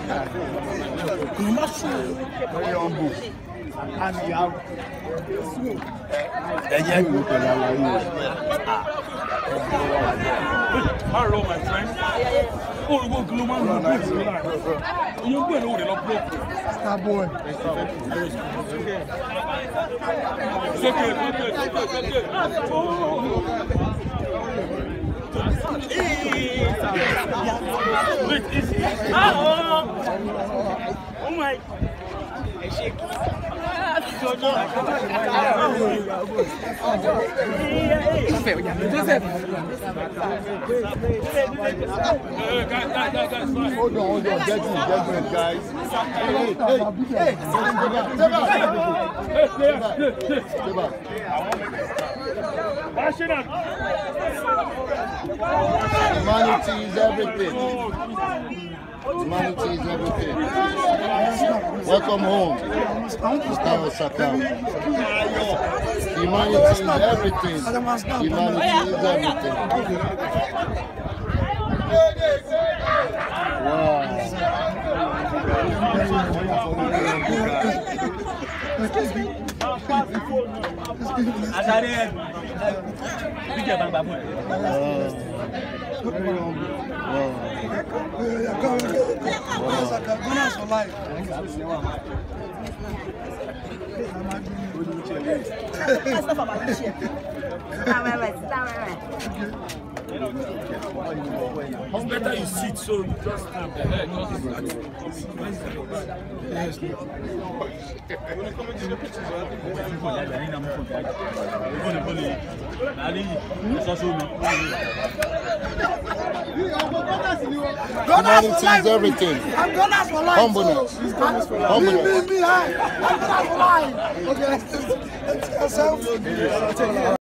Very humble. And you have hello, my friend. Oh, you go global. You go know the lock. star boy. It's okay. Oh my. Hold on, judgment, guys. Humanity is everything. Humanity is everything. Welcome home, Bukayo Saka. Humanity is everything. Humanity is everything. Wow. How better you sit so you just snap the head. Humanity is everything. I'm gonna for life. Humbleness. Humbleness. I'm gonna for life. Okay, let's